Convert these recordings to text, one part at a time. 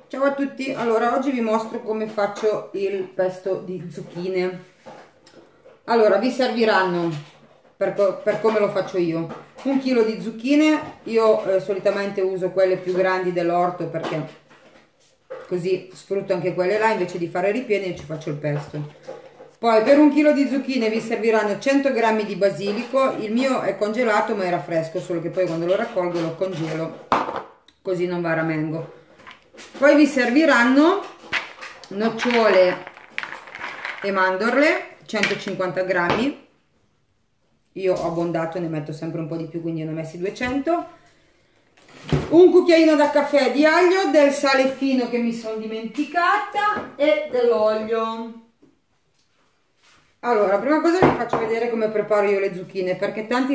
Ciao a tutti, allora oggi vi mostro come faccio il pesto di zucchine. Allora vi serviranno, per come lo faccio io, 1 chilo di zucchine. Io solitamente uso quelle più grandi dell'orto perché così sfrutto anche quelle là, invece di fare ripieni io ci faccio il pesto. Poi per 1 chilo di zucchine vi serviranno 100 grammi di basilico. Il mio è congelato ma era fresco, solo che poi quando lo raccolgo lo congelo, così non va a ramengo. Poi vi serviranno nocciole e mandorle, 150 grammi. Io ho abbondato, ne metto sempre un po' di più, quindi ne ho messi 200. Un cucchiaino da caffè di aglio, del sale fino che mi sono dimenticata e dell'olio. Allora, prima cosa vi faccio vedere come preparo io le zucchine, perché tanti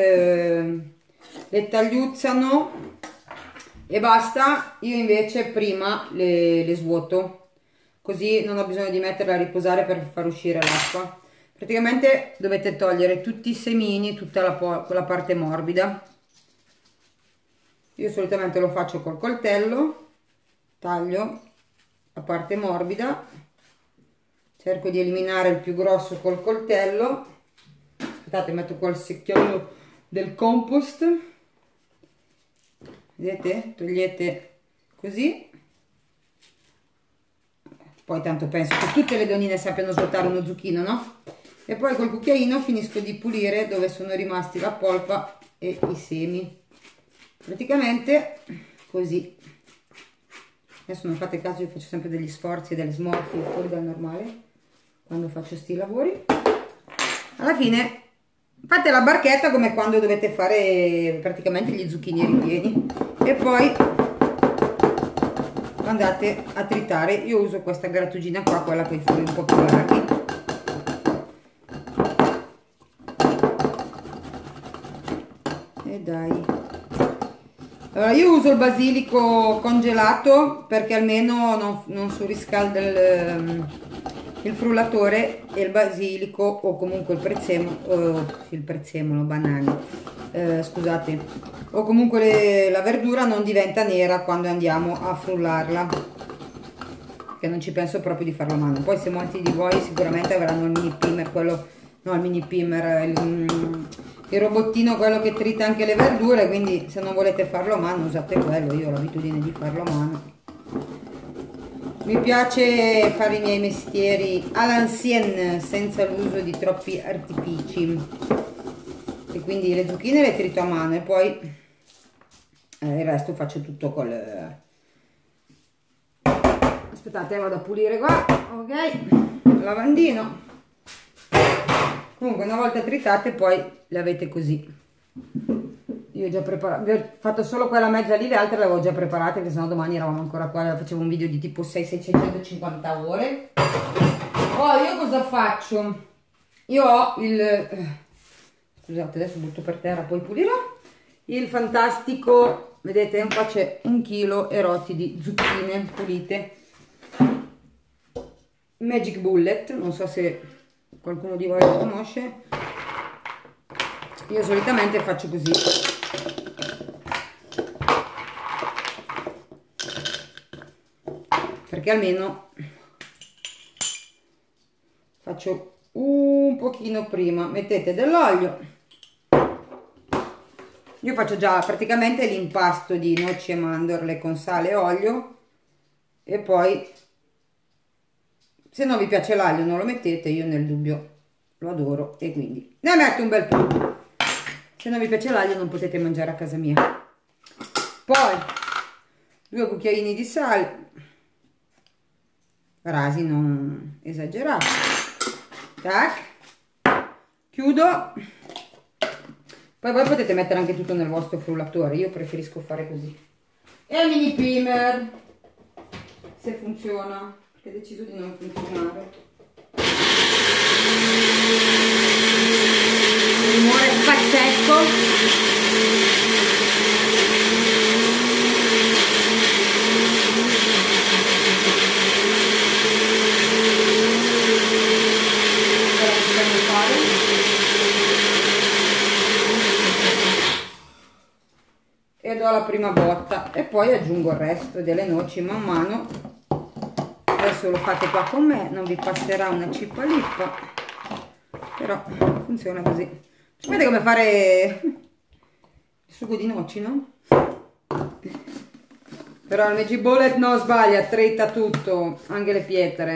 le tagliuzzano e basta. Io invece prima le svuoto, così non ho bisogno di metterle a riposare per far uscire l'acqua. Praticamente dovete togliere tutti i semini, tutta quella parte morbida. Io solitamente lo faccio col coltello, taglio la parte morbida, cerco di eliminare il più grosso col coltello. Aspettate, metto qua il secchiello del compost. Vedete? Togliete così. Poi tanto penso che tutte le donnine sappiano svuotare uno zucchino, no? E poi col cucchiaino finisco di pulire dove sono rimasti la polpa e i semi. Praticamente così. Adesso non fate caso, io faccio sempre degli sforzi e delle smorfie fuori dal normale quando faccio sti lavori. Alla fine fate la barchetta come quando dovete fare praticamente gli zucchini ripieni e poi andate a tritare. Io uso questa grattugia qua, quella con i fili un po' più larghi. E dai, allora io uso il basilico congelato perché almeno non surriscalda il frullatore, e il basilico o comunque il prezzemolo, banane, scusate, o comunque la verdura non diventa nera quando andiamo a frullarla, che non ci penso proprio di farlo a mano. Poi se molti di voi sicuramente avranno il mini primer, quello, no, il mini primer, il robottino, quello che trita anche le verdure, quindi se non volete farlo a mano usate quello. Io ho l'abitudine di farlo a mano. Mi piace fare i miei mestieri all'ancienne, senza l'uso di troppi artifici, e quindi le zucchine le trito a mano e poi il resto faccio tutto col... Aspettate, vado a pulire qua, ok, lavandino. Comunque una volta tritate poi le avete così. Io ho già preparato, vi ho fatto solo quella mezza lì, le altre le avevo già preparate, che sennò domani eravamo ancora qua, facevo un video di tipo 650 ore. Poi io cosa faccio? Io ho il... scusate, adesso butto per terra, poi pulirò. Il fantastico, vedete, qua c'è 1 chilo e rotti di zucchine pulite. Magic Bullet, non so se qualcuno di voi lo conosce. Io solitamente faccio così. Perché almeno faccio un pochino prima. Mettete dell'olio. Io faccio già praticamente l'impasto di noci e mandorle con sale e olio, e poi se non vi piace l'aglio non lo mettete, io nel dubbio lo adoro e quindi ne metto un bel po'. Se non vi piace l'aglio non potete mangiare a casa mia. Poi 2 cucchiaini di sale, rasi, non esagerati. Tac, chiudo. Poi voi potete mettere anche tutto nel vostro frullatore, io preferisco fare così. E il mini primer, se funziona, perché ho deciso di non funzionare. Un rumore pazzesco. E do la prima botta e poi aggiungo il resto delle noci man mano. Adesso lo fate qua con me, non vi passerà una cippa lippa, però funziona così. Sapete come fare il sugo di noci, no? Però il Magic Bullet no, sbaglia, trita tutto, anche le pietre.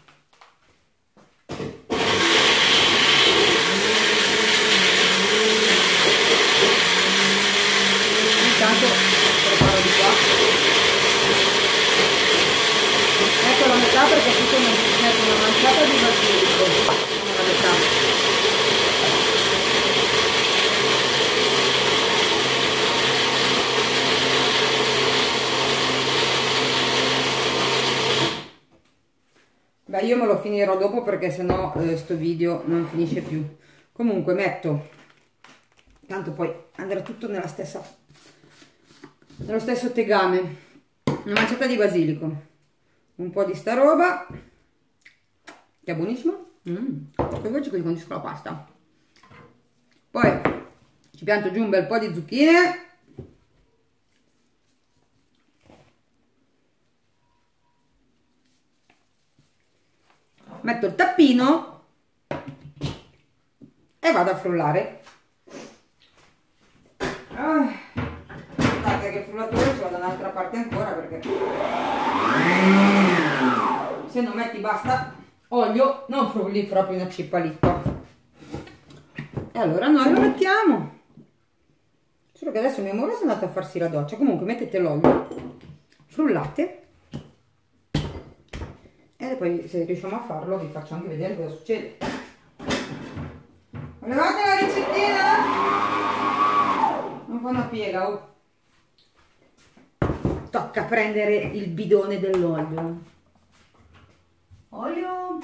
Intanto preparo di qua. Ecco la metà perché tutto non si mette una manciata di basilico, non la metà. Beh, io me lo finirò dopo perché sennò sto video non finisce più. Comunque metto, tanto poi andrà tutto nello stesso tegame, una manciata di basilico, un po' di sta roba, che è buonissimo, poi oggi così condisco la pasta. Poi ci pianto giù un bel po' di zucchine. Metto il tappino e vado a frullare. Guardate che il frullatore ce l'ho da un'altra parte ancora perché se non metti basta olio non frulli proprio una cippa lippa. E allora noi lo mettiamo. Solo che adesso mio amore è andato a farsi la doccia. Comunque mettete l'olio, frullate. E poi se riusciamo a farlo vi faccio anche vedere cosa succede. Volevate la ricettina? Non fa una piega, oh. Tocca prendere il bidone dell'olio. Olio.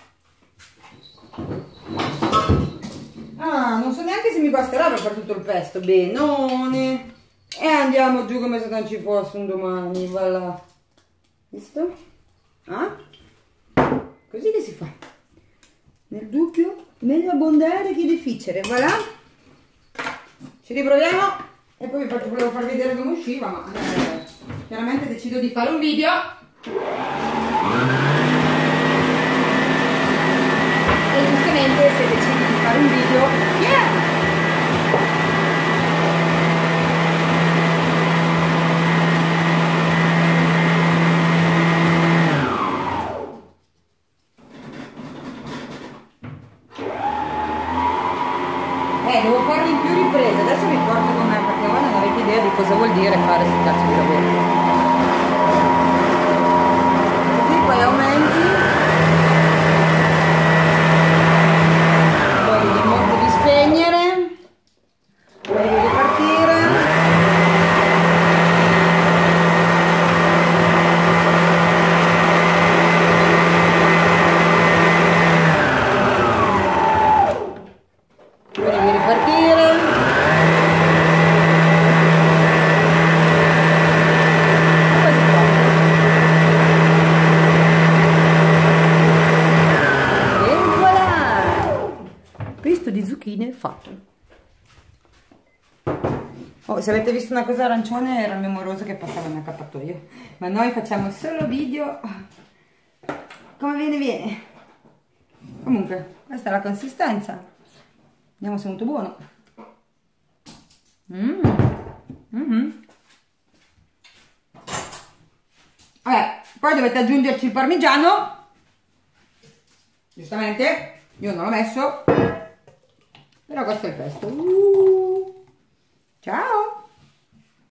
Ah, non so neanche se mi basterà per fare tutto il pesto. Benone. E andiamo giù come se non ci fosse un domani. Voilà. Visto? Ah? Così che si fa. Nel dubbio, meglio abbondare che difficile. Voilà. Ci riproviamo e poi vi volevo far vedere come usciva, ma chiaramente decido di fare un video. E giustamente se decidi di fare un video, yeah! Devo farli in più riprese, adesso vi porto con me perché voi non avete idea di cosa vuol dire fare questo cazzo di lavoro. Così poi aumenti, poi devi spegnere, poi devi ripartire. Di zucchine fatto. Oh, se avete visto una cosa arancione era il mio moroso che passava in accappatoio, ma noi facciamo solo video come viene. Comunque questa è la consistenza, vediamo se è molto buono. Vabbè, poi dovete aggiungerci il parmigiano, giustamente io non l'ho messo. Però questo è il pesto. Ciao!